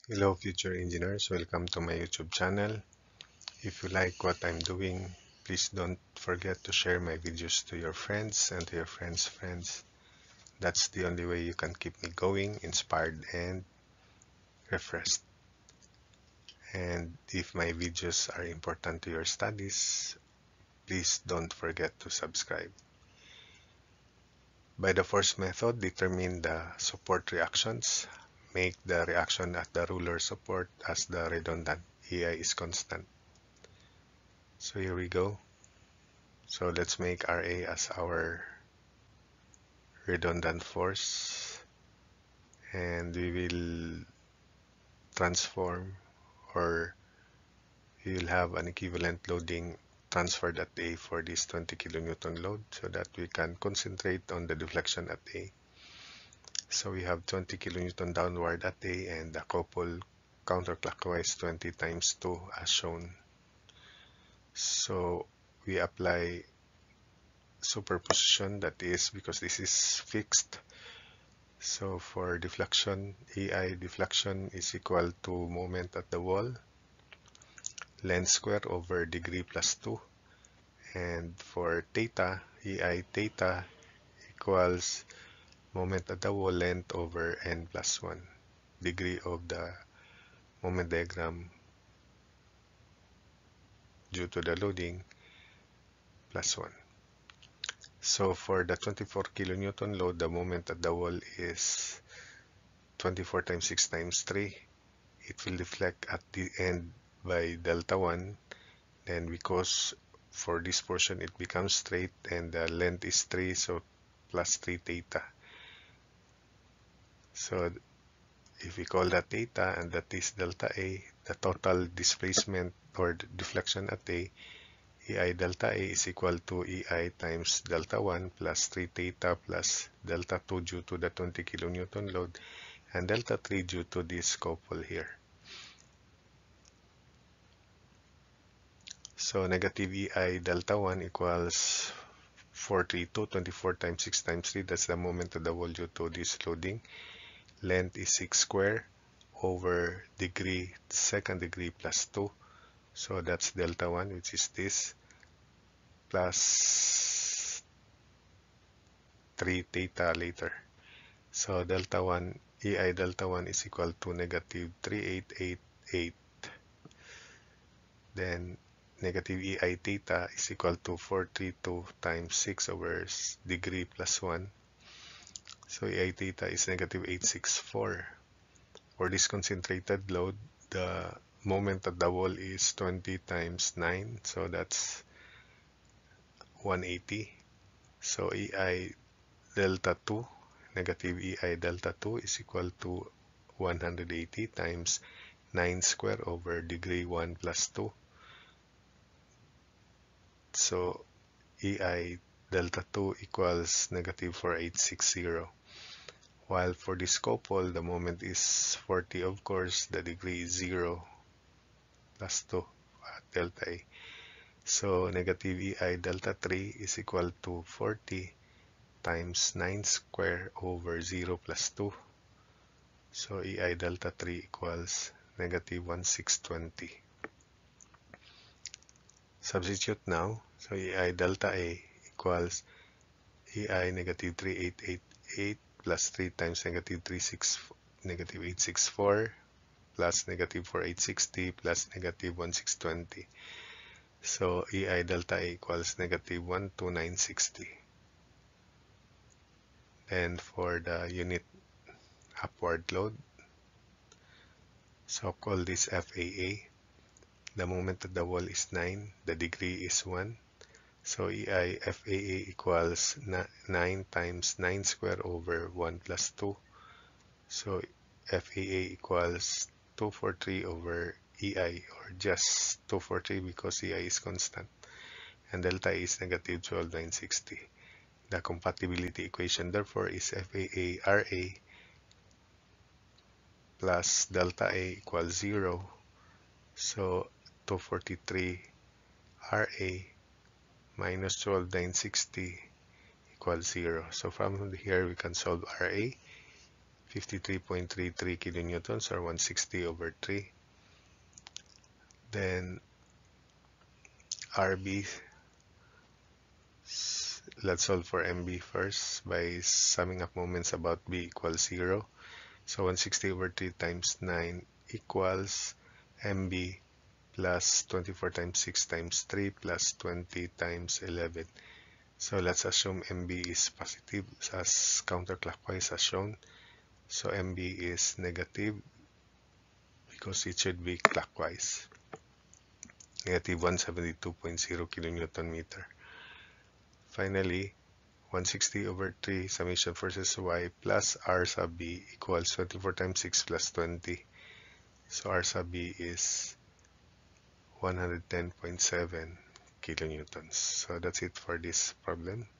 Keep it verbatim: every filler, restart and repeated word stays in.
Hello future engineers, welcome to my YouTube channel. If you like what I'm doing, please don't forget to share my videos to your friends and to your friends' friends. That's the only way you can keep me going, inspired and refreshed. And if my videos are important to your studies, please don't forget to subscribe. By the first method, determine the support reactions. Make the reaction at the ruler support as the redundant E I is constant. So here we go. So let's make R A as our redundant force, and we will transform, or we will have an equivalent loading transferred at A for this twenty kilonewton load so that we can concentrate on the deflection at A. So we have twenty kilonewton downward at A and a couple counterclockwise twenty times two as shown. So we apply superposition, that is because this is fixed. So for deflection, E I deflection is equal to moment at the wall, length square over degree plus two. And for theta, E I theta equals moment at the wall length over n plus one, degree of the moment diagram due to the loading plus one. So for the twenty-four kilonewton load, the moment at the wall is twenty-four times six times three. It will deflect at the end by delta one. Then because for this portion it becomes straight and the length is three, so plus three theta. So if we call that theta and that is delta A, the total displacement or deflection at A, E I delta A is equal to E I times delta one plus three theta plus delta two due to the twenty kilonewton load and delta three due to this couple here. So negative E I delta one equals four hundred thirty-two, twenty-four times six times three, that's the moment of the wall due to this loading. Length is six square over degree, second degree plus two. So that's delta one, which is this, plus three theta later. So delta one, E I delta one is equal to negative three thousand eight hundred eighty-eight. Then negative E I theta is equal to four hundred thirty-two times six over degree plus one. So E I theta is negative eight hundred sixty-four. For this concentrated load, the moment at the wall is twenty times nine, so that's one hundred eighty. So E I delta two, negative E I delta two is equal to one hundred eighty times nine square over degree one plus two. So E I delta two equals negative four thousand eight hundred sixty. While for this couple, the moment is forty, of course, the degree is zero plus two at delta A. So negative E I delta three is equal to forty times nine square over zero plus two. So E I delta three equals negative one thousand six hundred twenty. Substitute now. So E I delta A equals E I negative three thousand eight hundred eighty-eight plus three times negative three six negative eight hundred sixty-four plus negative four thousand eight hundred sixty plus negative one thousand six hundred twenty. So E I delta A equals negative one thousand two hundred nine hundred sixty. And for the unit upward load, so call this F A A. The moment at the wall is nine, the degree is one. So E I F A A equals nine times nine square over one plus two. So F A A equals two hundred forty-three over E I, or just two hundred forty because E I is constant. And delta A is negative twelve thousand nine hundred sixty. The compatibility equation therefore is F A A R A plus delta A equals zero. So two hundred forty-three R A minus twelve thousand nine hundred sixty equals zero. So from here we can solve R A. fifty-three point three three kilonewtons, or one hundred sixty over three. Then R B, let's solve for M B first by summing up moments about B equals zero. So one hundred sixty over three times nine equals M B plus twenty-four times six times three plus twenty times eleven. So let's assume M B is positive as counterclockwise as shown. So M B is negative because it should be clockwise. Negative one hundred seventy-two point zero kilonewton meter. Finally, one hundred sixty over three summation forces Y plus R sub B equals twenty-four times six plus twenty. So R sub B is one hundred ten point seven kilonewtons. So that's it for this problem.